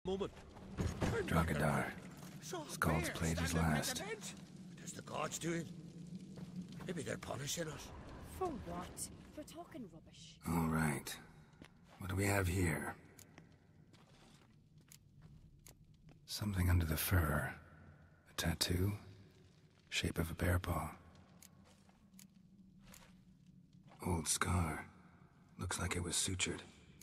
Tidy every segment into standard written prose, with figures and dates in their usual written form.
Moment. Dragadar. Skull's played his last. What's the gods doing? Maybe they're punishing us. For what? They're talking rubbish. All right. What do we have here? Something under the fur. A tattoo? Shape of a bear paw. Old scar. Looks like it was sutured.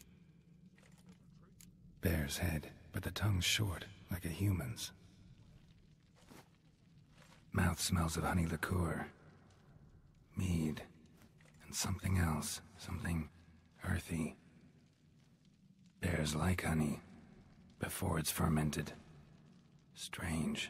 Bear's head, but the tongue's short, like a human's. Mouth smells of honey liqueur. Mead. And something else. Something earthy. Bears like honey. Before it's fermented. Strange.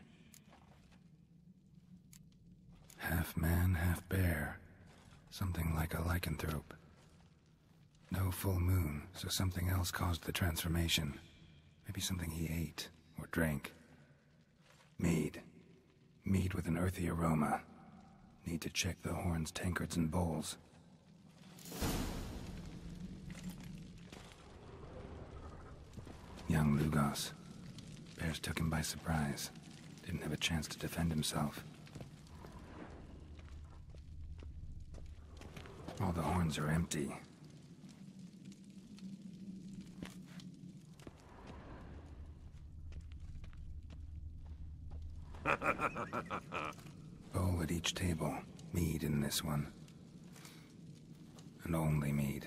Half man, half bear. Something like a lycanthrope. No full moon, so something else caused the transformation. Maybe something he ate or drank. Mead. Mead with an earthy aroma. Need to check the horns, tankards, and bowls. Young Lugos. Bears took him by surprise. Didn't have a chance to defend himself. All the horns are empty. Bowl at each table. Mead in this one. And only mead.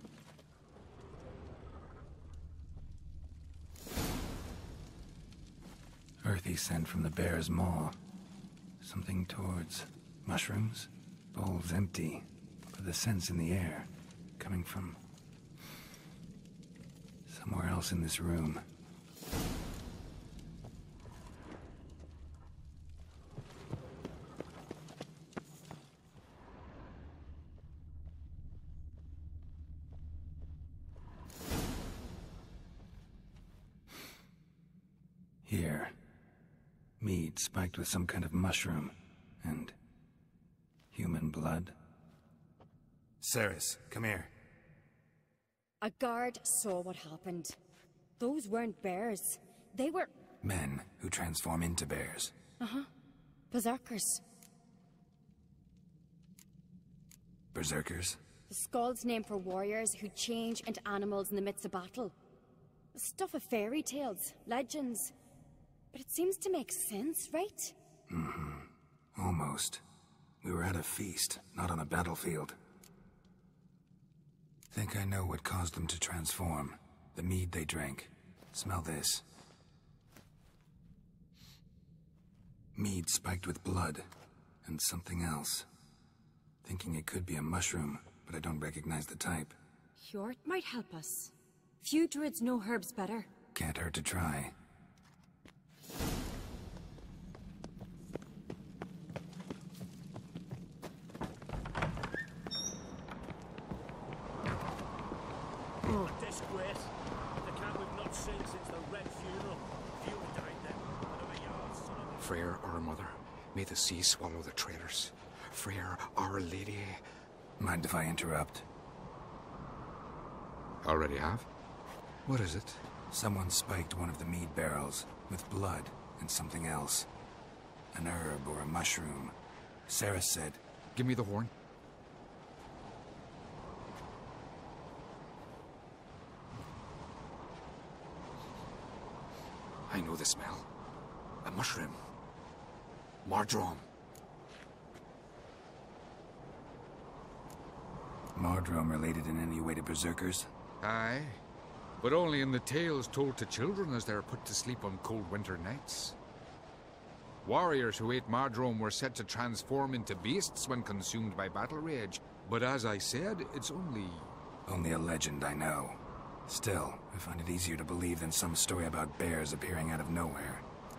Earthy scent from the bear's maw. Something towards mushrooms. Bowl's empty, but the scent's in the air. Coming from somewhere else in this room. Here. Mead spiked with some kind of mushroom. And human blood. Ceres, come here. A guard saw what happened. Those weren't bears. They were... Men who transform into bears. berserkers. Berserkers? The Skald's name for warriors who change into animals in the midst of battle. The stuff of fairy tales, legends. But it seems to make sense, right? Almost. We were at a feast, not on a battlefield. Think I know what caused them to transform. The mead they drank. Smell this. Mead spiked with blood. And something else. Thinking it could be a mushroom, but I don't recognize the type. Hjort might help us. Few druids know herbs better. Can't hurt to try. Disgrace. The camp we've not seen since the Red Funeral. Few died then. Another yard, son of a... Freyr, our mother, may the sea swallow the traitors. Freyr, our lady. Mind if I interrupt? Already have? What is it? Someone spiked one of the mead barrels with blood and something else. An herb or a mushroom. Sarah said... Give me the horn. I know the smell. A mushroom. Mardrome. Mardrome related in any way to berserkers? Aye, but only in the tales told to children as they are put to sleep on cold winter nights. Warriors who ate Mardrome were said to transform into beasts when consumed by battle rage. But as I said, it's only... Only a legend, I know. Still, I find it easier to believe than some story about bears appearing out of nowhere.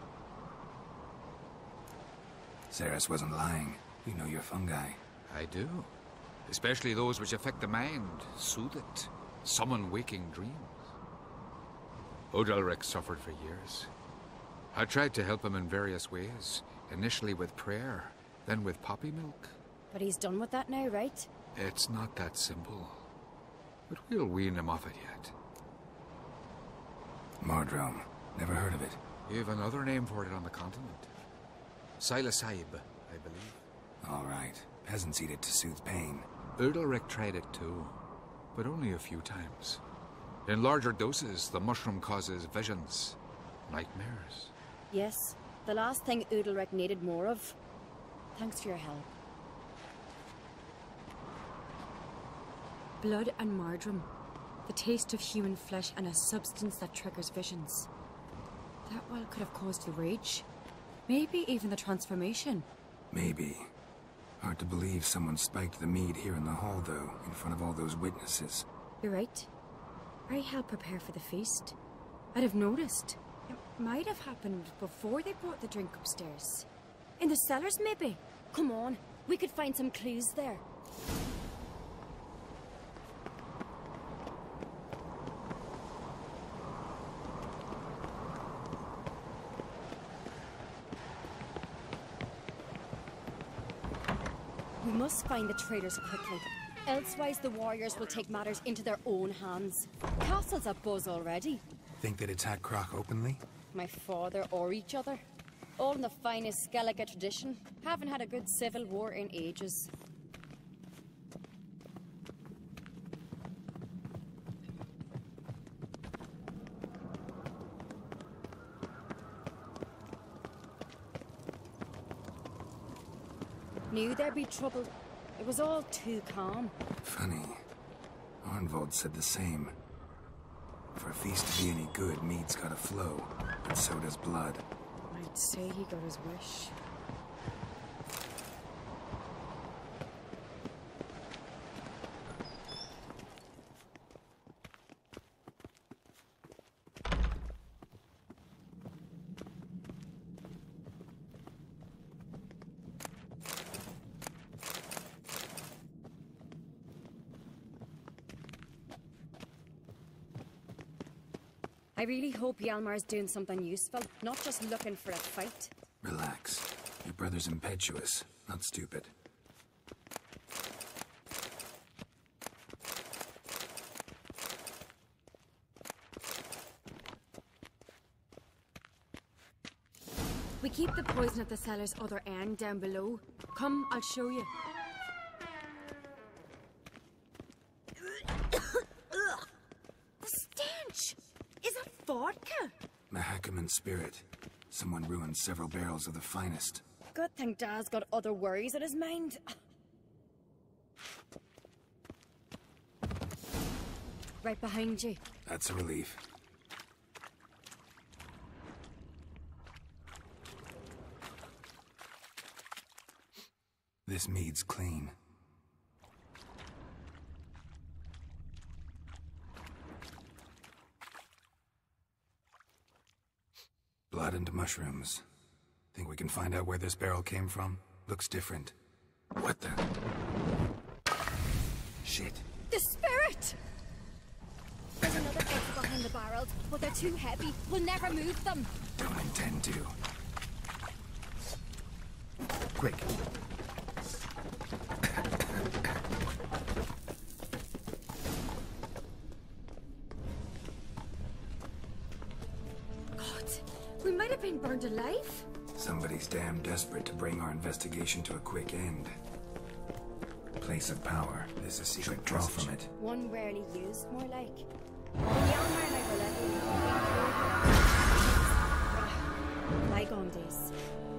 Ceres wasn't lying. You know your fungi. I do. Especially those which affect the mind, soothe it, summon waking dreams. Odalric suffered for years. I tried to help him in various ways, initially with prayer, then with poppy milk. But he's done with that now, right? It's not that simple. But we'll wean him off it yet. Mardrome. Never heard of it. You have another name for it on the continent. Psilocybe, I believe. All right. Peasants eat it to soothe pain. Udalric tried it too, but only a few times. In larger doses, the mushroom causes visions, nightmares. Yes, the last thing Udalric needed more of. Thanks for your help. Blood and marjoram. The taste of human flesh and a substance that triggers visions. That well could have caused the rage. Maybe even the transformation. Maybe. Hard to believe someone spiked the mead here in the hall, though, in front of all those witnesses. You're right. I helped prepare for the feast. I'd have noticed. It might have happened before they brought the drink upstairs. In the cellars, maybe? Come on, we could find some clues there. We must find the traitors quickly. Elsewise, the warriors will take matters into their own hands. Castle's abuzz already. Think they'd attack Croc openly? My father or each other. All in the finest Skellige tradition. Haven't had a good civil war in ages. Knew there'd be trouble. It was all too calm. Funny. Arnvold said the same. For a feast to be any good, mead's gotta flow, but so does blood. I'd say he got his wish. I really hope Hjalmar's doing something useful, not just looking for a fight. Relax. Your brother's impetuous, not stupid. We keep the poison at the cellar's other end down below. Come, I'll show you. The stench! Is it vodka? Mahakaman spirit. Someone ruined several barrels of the finest. Good thing Dad's got other worries on his mind. Right behind you. That's a relief. This mead's clean. Blood and mushrooms. Think we can find out where this barrel came from? Looks different. What the? Shit. The spirit! There's another exit behind the barrels, but they're too heavy. We'll never move them. Don't intend to. Quick. We might have been burned alive. Somebody's damn desperate to bring our investigation to a quick end. Place of power. There's a secret draw from it. One rarely used, more like. When Hjalmar and I were left bygone days.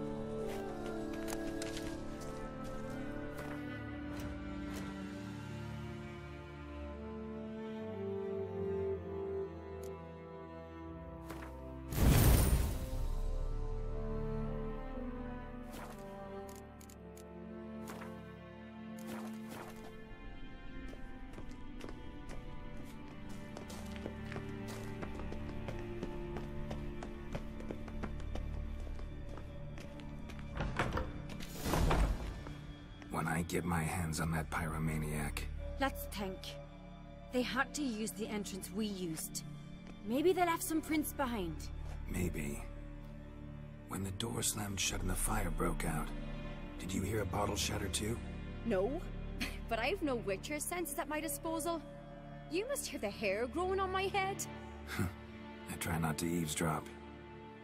I get my hands on that pyromaniac. Let's think. They had to use the entrance we used. Maybe they left some prints behind. Maybe. When the door slammed shut and the fire broke out, did you hear a bottle shatter too? No, but I've no Witcher senses at my disposal. You must hear the hair growing on my head. I try not to eavesdrop.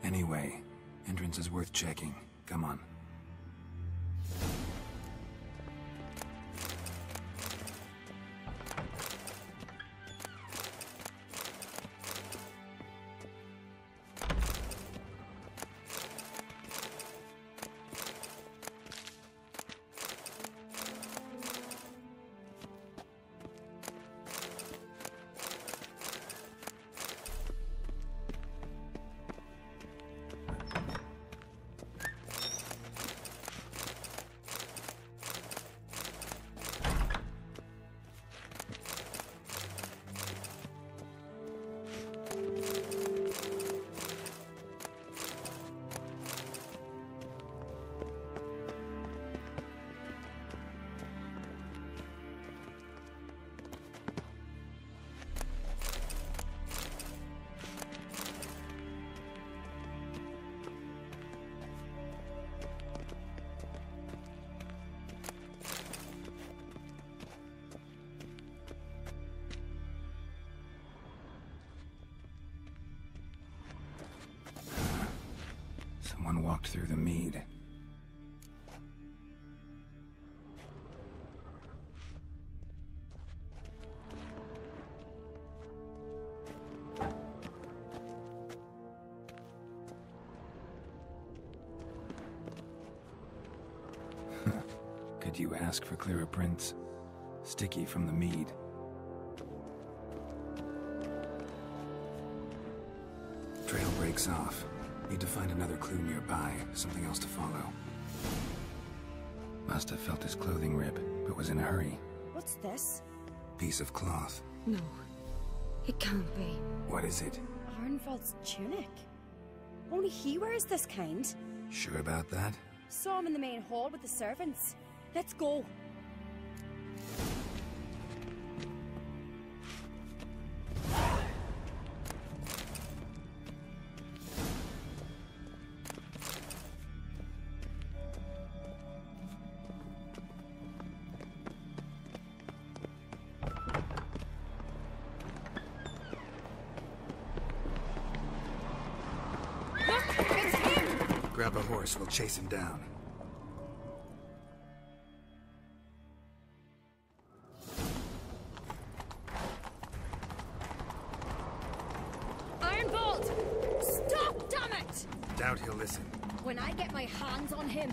Anyway, entrance is worth checking. Come on. Someone walked through the mead. Could you ask for clearer prints? Sticky from the mead. Trail breaks off. Need to find another clue nearby, something else to follow. Must have felt his clothing rip, but was in a hurry. What's this? Piece of cloth. No, it can't be. What is it? Arnvald's tunic. Only he wears this kind. Sure about that? Saw him in the main hall with the servants. Let's go. Grab a horse, we'll chase him down. Ironbolt! Stop, damn it! Doubt he'll listen. When I get my hands on him.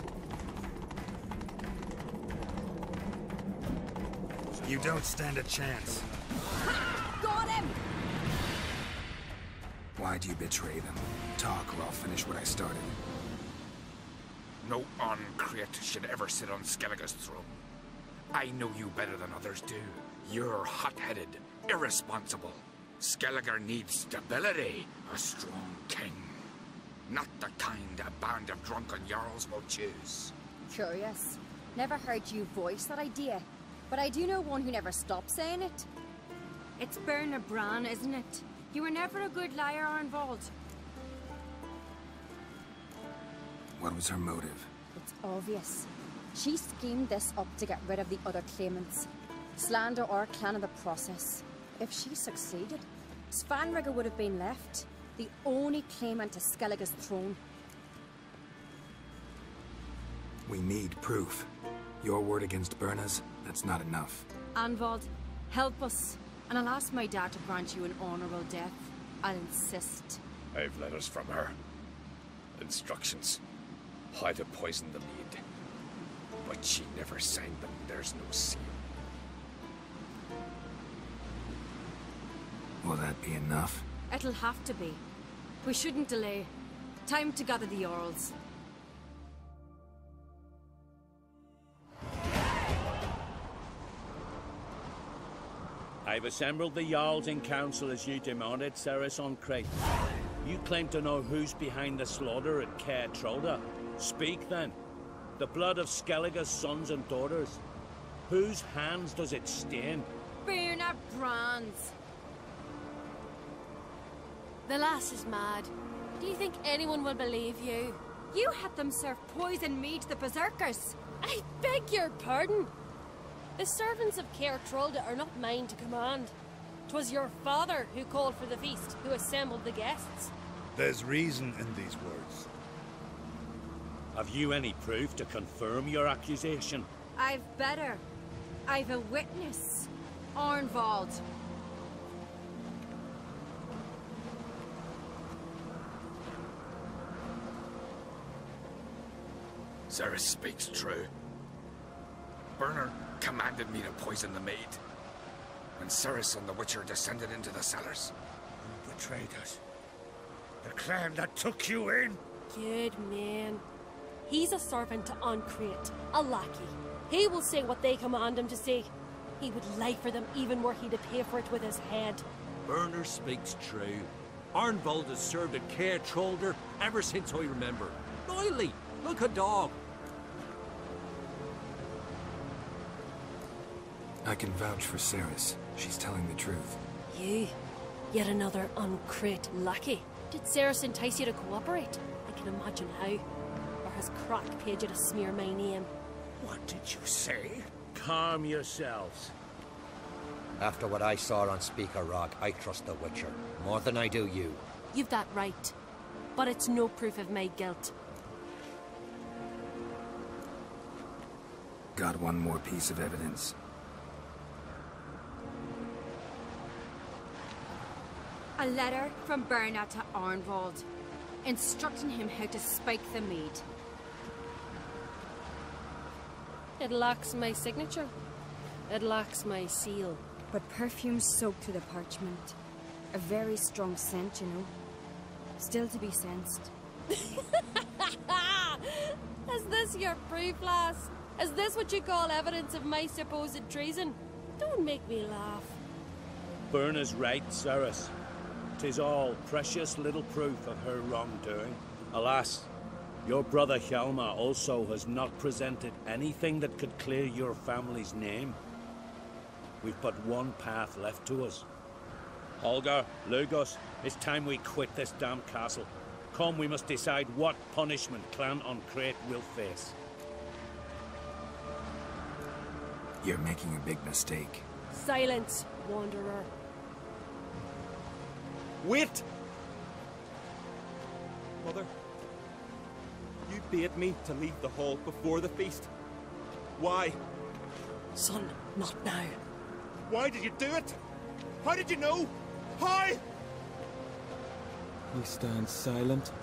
You don't stand a chance. Ha! Got him! Why do you betray them? Talk or I'll finish what I started. No Ancrete should ever sit on Skellige's throne. I know you better than others do. You're hot-headed, irresponsible. Skellige needs stability, a strong king. Not the kind a band of drunken jarls will choose. Curious. Never heard you voice that idea, but I do know one who never stops saying it. It's Berna Bran, isn't it? You were never a good liar, Arnvald. What was her motive? It's obvious. She schemed this up to get rid of the other claimants. Slander our clan in the process. If she succeeded, Svanrige would have been left, the only claimant to Skellige's throne. We need proof. Your word against Berna's, that's not enough. Arnvald, help us, and I'll ask my dad to grant you an honorable death. I'll insist. I've letters from her. Instructions. How to poison the mead. But she never signed them. There's no seal. Will that be enough? It'll have to be. We shouldn't delay. Time to gather the Jarls. I've assembled the Jarls in council as you demanded, Cerys Ancrete. You claim to know who's behind the slaughter at Caer Trolda. Speak then. The blood of Skellige's sons and daughters. Whose hands does it stain? Berna Bran's. The lass is mad. Do you think anyone will believe you? You had them serve poison mead to the berserkers. I beg your pardon. The servants of Caer Trolda are not mine to command. 'Twas your father who called for the feast, who assembled the guests. There's reason in these words. Have you any proof to confirm your accusation? I've better. I've a witness. Arnvald. Cerys speaks true. Bernard commanded me to poison the maid. When Cerys and the Witcher descended into the cellars. You betrayed us. The clan that took you in. Good man. He's a servant to Ancrate, a lackey. He will say what they command him to say. He would lie for them even were he to pay for it with his head. Bernard speaks true. Arnvald has served at Caer Trolder ever since I remember. Loyally, like a dog. I can vouch for Cerys. She's telling the truth. You? Yet another Ancrate lackey. Did Cerys entice you to cooperate? I can imagine how. Or has Crack paid you to smear my name? What did you say? Calm yourselves. After what I saw on Speaker Rock, I trust the Witcher. More than I do you. You've that right. But it's no proof of my guilt. Got one more piece of evidence. A letter from Bernard to Arnvald, instructing him how to spike the mead. It lacks my signature. It lacks my seal. But perfume soaked through the parchment. A very strong scent, you know. Still to be sensed. Is this your proof, lass? Is this what you call evidence of my supposed treason? Don't make me laugh. Bernard's right, Cerys. 'Tis all precious little proof of her wrongdoing. Alas, your brother Hjalmar also has not presented anything that could clear your family's name. We've but one path left to us. Holger, Lugos, it's time we quit this damn castle. Come, we must decide what punishment Clan Ancrate will face. You're making a big mistake. Silence, wanderer. Wait! Mother, you bade me to leave the hall before the feast. Why? Son, not now. Why did you do it? How did you know? How? You stand silent.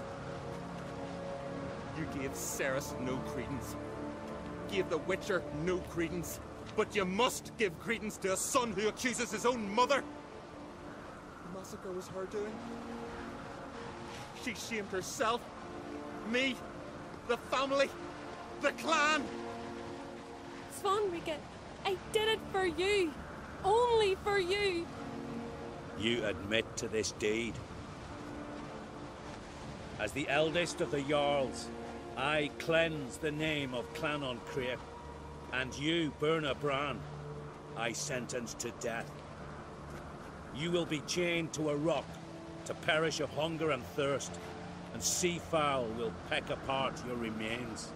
You gave Cerys no credence. Gave the Witcher no credence. But you must give credence to a son who accuses his own mother. The massacre was her doing. She shamed herself, me, the family, the clan. Svanrige, I did it for you. Only for you. You admit to this deed. As the eldest of the Jarls, I cleanse the name of Clan Ancrate, and you, Birna Bran, I sentence to death. You will be chained to a rock to perish of hunger and thirst, and sea fowl will peck apart your remains.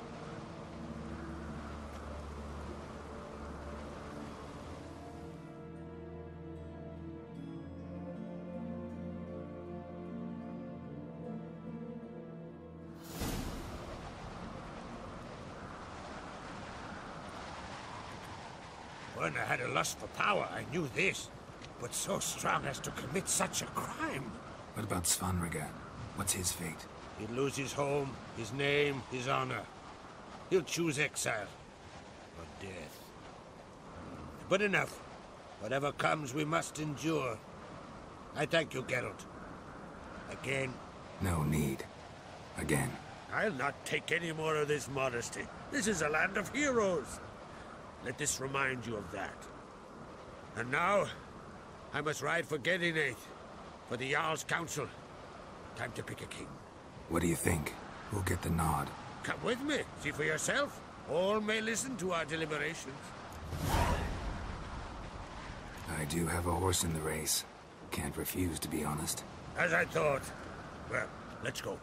When I had a lust for power, I knew this. But so strong as to commit such a crime. What about Svanrige? What's his fate? He'd lose his home, his name, his honor. He'll choose exile. Or death. But enough. Whatever comes, we must endure. I thank you, Geralt. Again. No need. Again. I'll not take any more of this modesty. This is a land of heroes. Let this remind you of that. And now, I must ride for Gedinath, for the Jarl's Council. Time to pick a king. What do you think? Who'll get the nod? Come with me, see for yourself. All may listen to our deliberations. I do have a horse in the race. Can't refuse, to be honest. As I thought. Well, let's go.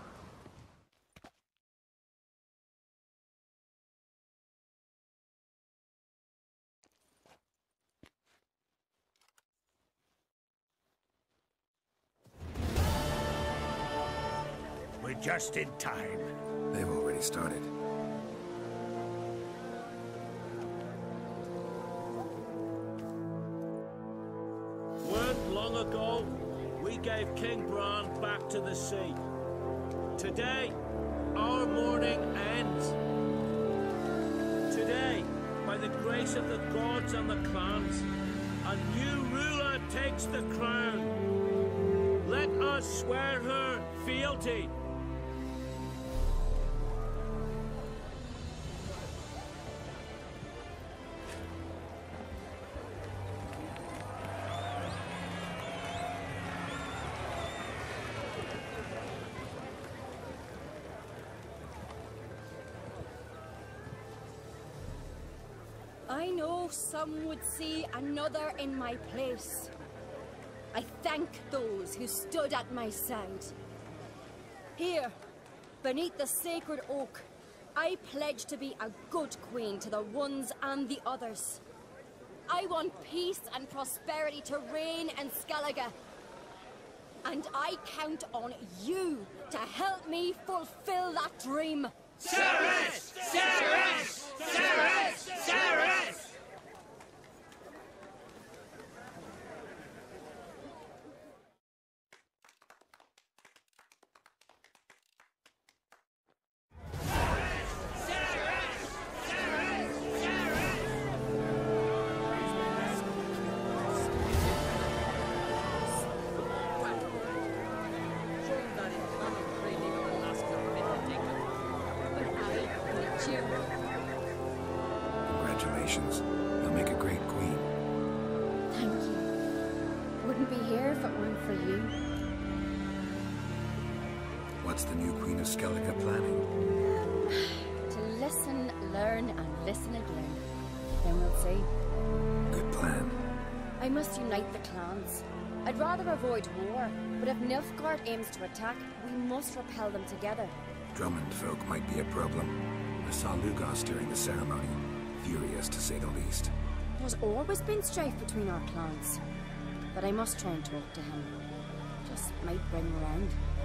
We're just in time. They've already started. Weren't long ago, we gave King Bran back to the sea. Today, our mourning ends. Today, by the grace of the gods and the clans, a new ruler takes the crown. Let us swear her fealty. I know some would see another in my place. I thank those who stood at my side. Here, beneath the sacred oak, I pledge to be a good queen to the ones and the others. I want peace and prosperity to reign in Skellige. And I count on you to help me fulfill that dream. Cerys! Cerys! Cerys! Cerys! Congratulations. You'll make a great queen. Thank you. Wouldn't be here if it weren't for you. What's the new Queen of Skellige planning? To listen, learn, and listen again. Then we'll see. Good plan. I must unite the clans. I'd rather avoid war, but if Nilfgaard aims to attack, we must repel them together. Drummond folk might be a problem. I saw Lugos during the ceremony. Furious, to say the least. There's always been strife between our clans. But I must try and talk to him. Just might bring him around.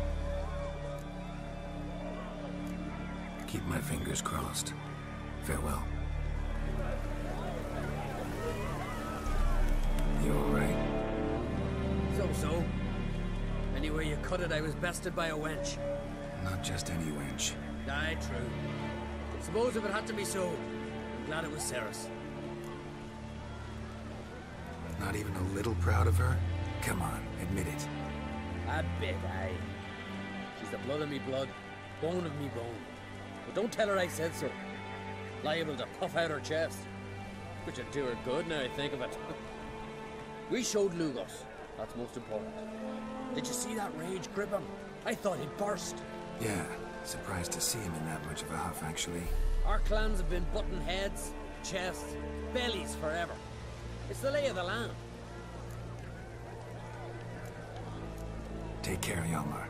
Keep my fingers crossed. Farewell. You alright? So. Anywhere you cut it, I was bested by a wench. Not just any wench. Aye, true. Suppose if it had to be so, I'm glad it was Cerys. Not even a little proud of her? Come on, admit it. A bit, aye. She's the blood of me blood, bone of me bone. But don't tell her I said so. Liable to puff out her chest. Which would do her good now I think of it. We showed Lugos. That's most important. Did you see that rage grip him? I thought he'd burst. Yeah, surprised to see him in that much of a huff, actually. Our clans have been butting heads, chests, bellies forever. It's the lay of the land. Take care, Hjalmar.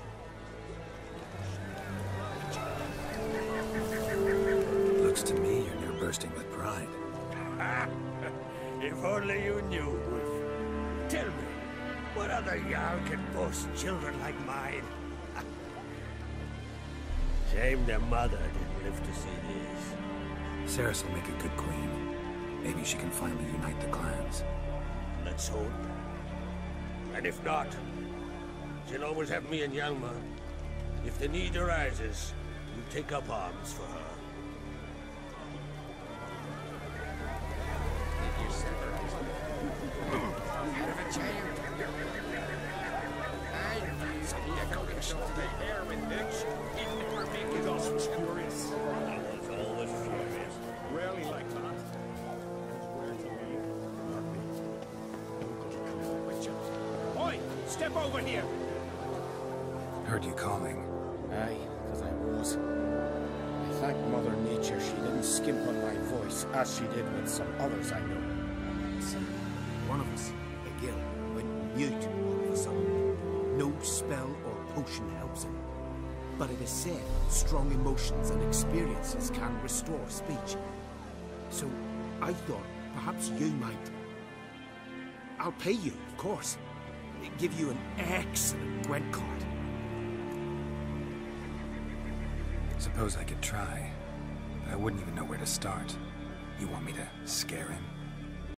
Looks to me you're near bursting with pride. If only you knew, Wolf. Tell me, what other Jarl can boast children like mine? Shame their mother didn't live to see this. Cerys will make a good queen. Maybe she can finally unite the clans. Let's hope. And if not, she'll always have me and Hjalmar. If the need arises, we'll take up arms for her. Step over here! Heard you calling. Aye, because I was. I thank Mother Nature she didn't skimp on my voice, as she did with some others I know. See, one of us, Egil, went mute all of a sudden. No spell or potion helps him. But it is said strong emotions and experiences can restore speech. So, I thought perhaps you might... I'll pay you, of course. Give you an excellent Gwent card. Suppose I could try, but I wouldn't even know where to start. You want me to scare him?